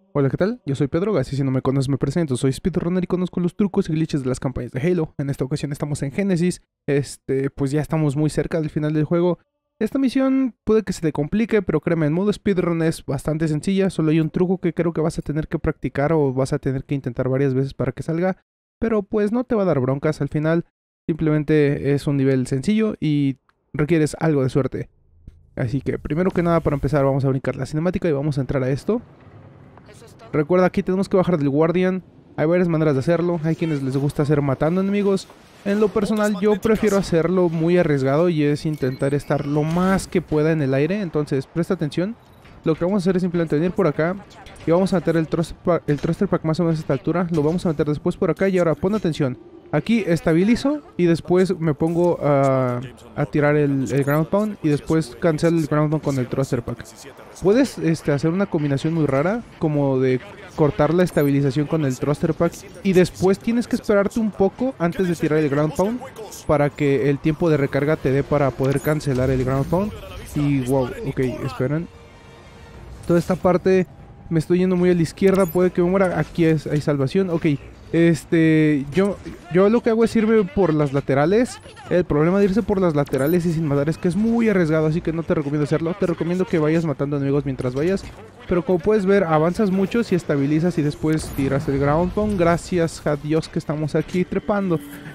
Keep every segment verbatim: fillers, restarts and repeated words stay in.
Hola, ¿qué tal? Yo soy Pedro, así si no me conoces me presento, soy speedrunner y conozco los trucos y glitches de las campañas de Halo. En esta ocasión estamos en Génesis, este, pues ya estamos muy cerca del final del juego. Esta misión puede que se te complique, pero créeme, en modo speedrun es bastante sencilla, solo hay un truco que creo que vas a tener que practicar o vas a tener que intentar varias veces para que salga, pero pues no te va a dar broncas al final, simplemente es un nivel sencillo y requieres algo de suerte. Así que primero que nada, para empezar, vamos a brincar la cinemática y vamos a entrar a esto. Recuerda, aquí tenemos que bajar del Guardian. Hay varias maneras de hacerlo. Hay quienes les gusta hacer matando enemigos. En lo personal yo prefiero hacerlo muy arriesgado y es intentar estar lo más que pueda en el aire. Entonces presta atención. Lo que vamos a hacer es simplemente venir por acá y vamos a meter el thruster pack, el thruster pack más o menos a esta altura. Lo vamos a meter después por acá y ahora pon atención. Aquí estabilizo y después me pongo a, a tirar el, el ground pound y después cancelo el ground pound con el thruster pack. Puedes este, hacer una combinación muy rara, como de cortar la estabilización con el thruster pack y después tienes que esperarte un poco antes de tirar el ground pound para que el tiempo de recarga te dé para poder cancelar el ground pound. Y wow, ok, esperen. Toda esta parte me estoy yendo muy a la izquierda, puede que me muera. Aquí es, hay salvación, ok. Este, yo, yo lo que hago es irme por las laterales. El problema de irse por las laterales y sin matar es que es muy arriesgado, así que no te recomiendo hacerlo. Te recomiendo que vayas matando enemigos mientras vayas. Pero como puedes ver, avanzas mucho si estabilizas y después tiras el ground pound. Gracias a Dios que estamos aquí trepando.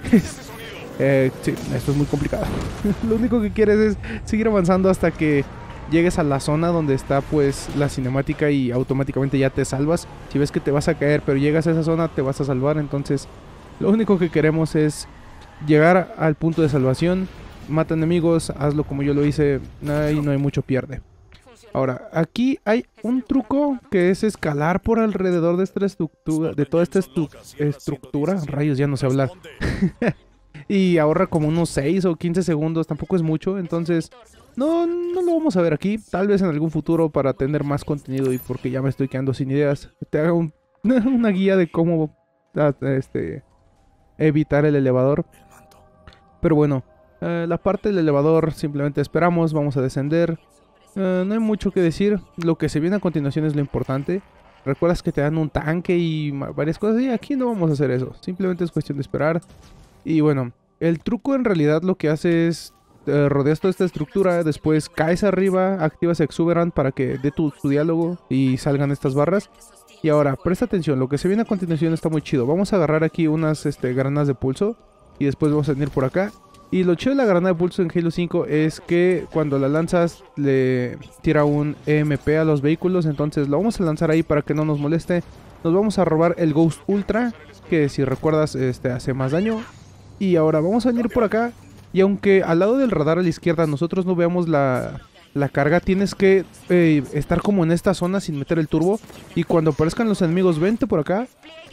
eh, sí, esto es muy complicado. Lo único que quieres es seguir avanzando hasta que llegues a la zona donde está pues la cinemática y automáticamente ya te salvas. Si ves que te vas a caer pero llegas a esa zona te vas a salvar. Entonces lo único que queremos es llegar al punto de salvación. Mata enemigos, hazlo como yo lo hice. Ahí no hay mucho pierde. Ahora, aquí hay un truco que es escalar por alrededor de esta estructura, de toda esta estru estructura. Rayos, ya no sé hablar. Y ahorra como unos seis o quince segundos, tampoco es mucho, entonces no, no lo vamos a ver aquí. Tal vez en algún futuro para tener más contenido y porque ya me estoy quedando sin ideas, te haga un, una guía de cómo este, evitar el elevador. Pero bueno, eh, la parte del elevador simplemente esperamos, vamos a descender. Eh, no hay mucho que decir, lo que se viene a continuación es lo importante. Recuerdas que te dan un tanque y varias cosas y aquí no vamos a hacer eso, simplemente es cuestión de esperar. Y bueno, el truco en realidad lo que hace es eh, rodeas toda esta estructura, después caes arriba, activas Exuberant para que dé tu, tu diálogo y salgan estas barras. Y ahora, presta atención, lo que se viene a continuación está muy chido. Vamos a agarrar aquí unas este, granadas de pulso y después vamos a venir por acá. Y lo chido de la granada de pulso en Halo cinco es que cuando la lanzas le tira un E M P a los vehículos, entonces lo vamos a lanzar ahí para que no nos moleste. Nos vamos a robar el Ghost Ultra, que si recuerdas este, hace más daño. Y ahora vamos a venir por acá. Y aunque al lado del radar a la izquierda nosotros no veamos la, la carga, tienes que eh, estar como en esta zona sin meter el turbo. Y cuando aparezcan los enemigos, vente por acá.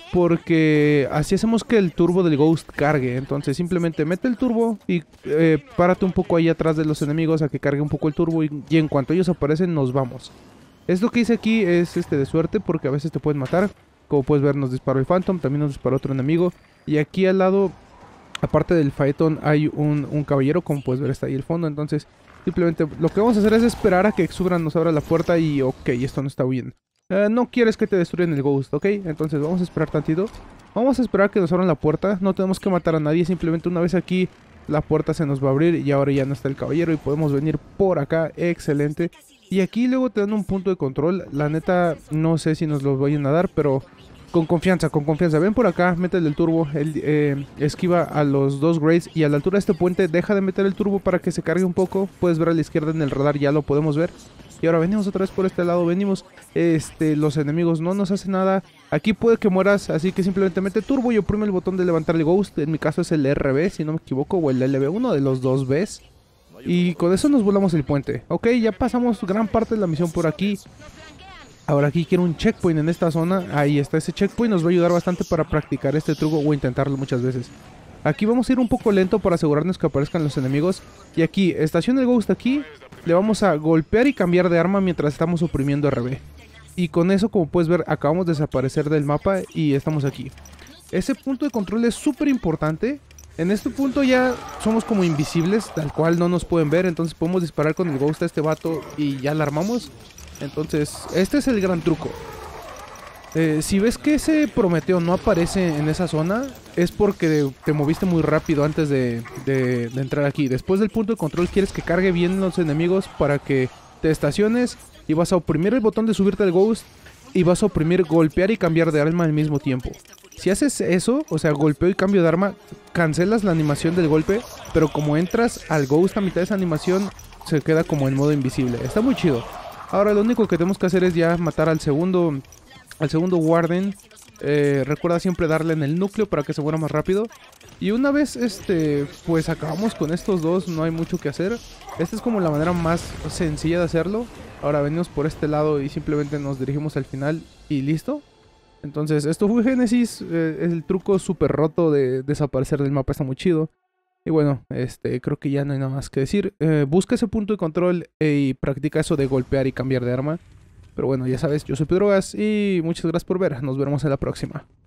Porque así hacemos que el turbo del Ghost cargue. Entonces simplemente mete el turbo y eh, párate un poco ahí atrás de los enemigos a que cargue un poco el turbo. Y, y en cuanto ellos aparecen nos vamos. Esto que hice aquí es este de suerte porque a veces te pueden matar. Como puedes ver, nos disparó el Phantom, también nos disparó otro enemigo. Y aquí al lado, aparte del Phaeton, hay un, un caballero, como puedes ver está ahí el fondo. Entonces simplemente lo que vamos a hacer es esperar a que Exuberant nos abra la puerta y ok, esto no está bien. Uh, no quieres que te destruyan el Ghost, ok, entonces vamos a esperar tantito. Vamos a esperar a que nos abran la puerta, no tenemos que matar a nadie, simplemente una vez aquí la puerta se nos va a abrir y ahora ya no está el caballero y podemos venir por acá, excelente. Y aquí luego te dan un punto de control, la neta no sé si nos lo vayan a dar, pero con confianza, con confianza. Ven por acá, métele el turbo, el, eh, esquiva a los dos grades y a la altura de este puente deja de meter el turbo para que se cargue un poco. Puedes ver a la izquierda en el radar, ya lo podemos ver. Y ahora venimos otra vez por este lado, venimos, este, los enemigos no nos hacen nada. Aquí puede que mueras, así que simplemente mete turbo y oprime el botón de levantar el Ghost. En mi caso es el R B, si no me equivoco, o el L B, uno de los dos Bs. Y con eso nos volamos el puente. Ok, ya pasamos gran parte de la misión por aquí. Ahora aquí quiero un checkpoint en esta zona. Ahí está ese checkpoint, nos va a ayudar bastante para practicar este truco o intentarlo muchas veces. Aquí vamos a ir un poco lento para asegurarnos que aparezcan los enemigos. Y aquí, estaciona el Ghost aquí. Le vamos a golpear y cambiar de arma mientras estamos oprimiendo R B. Y con eso, como puedes ver, acabamos de desaparecer del mapa y estamos aquí. Ese punto de control es súper importante. En este punto ya somos como invisibles, tal cual no nos pueden ver. Entonces podemos disparar con el Ghost a este vato y ya la armamos. Entonces, este es el gran truco. Eh, si ves que ese Prometeo no aparece en esa zona, es porque te moviste muy rápido antes de, de, de entrar aquí. Después del punto de control quieres que cargue bien los enemigos para que te estaciones y vas a oprimir el botón de subirte al Ghost y vas a oprimir golpear y cambiar de arma al mismo tiempo. Si haces eso, o sea, golpeo y cambio de arma, cancelas la animación del golpe, pero como entras al Ghost a mitad de esa animación, se queda como en modo invisible. Está muy chido. Ahora lo único que tenemos que hacer es ya matar al segundo... Al segundo Warden. eh, Recuerda siempre darle en el núcleo para que se muera más rápido. Y una vez este pues acabamos con estos dos, no hay mucho que hacer. Esta es como la manera más sencilla de hacerlo. Ahora venimos por este lado y simplemente nos dirigimos al final y listo. Entonces esto fue Génesis. eh, El truco súper roto de desaparecer del mapa está muy chido. Y bueno, este creo que ya no hay nada más que decir. eh, Busca ese punto de control y practica eso de golpear y cambiar de arma. Pero bueno, ya sabes, yo soy Pedrogas y muchas gracias por ver. Nos vemos en la próxima.